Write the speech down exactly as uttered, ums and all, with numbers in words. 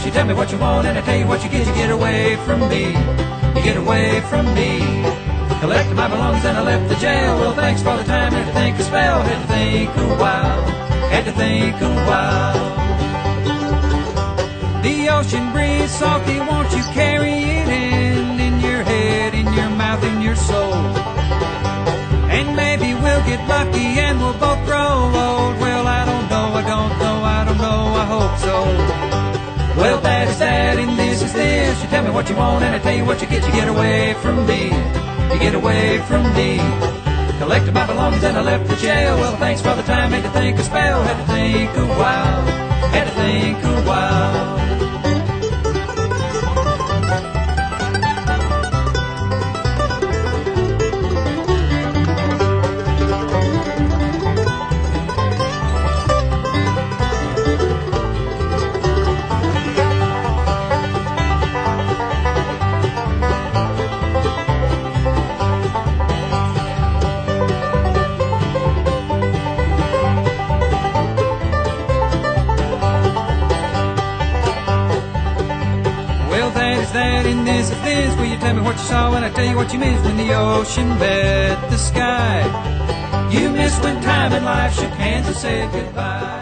You tell me what you want and I tell you what you get. You get away from me, you get away from me. Collected my belongings and I left the jail. Well, thanks for the time, had to think a spell, had to think a while, had to think a while. The ocean breeze salty, won't you carry it in, in your head, in your mouth, in your soul? And maybe we'll get lucky and we'll both grow old. Well, I don't know, I don't know, I don't know, I hope so. Well, that is that and this is this. You tell me what you want and I tell you what you get. You get away from me, you get away from me. Collected my belongings and I left the jail. Well, thanks for the time, had to think a spell, had to think a while, had to think a while. That is that and this is this. Will you tell me what you saw and I tell you what you missed when the ocean met the sky? You missed when time and life shook hands and said goodbye.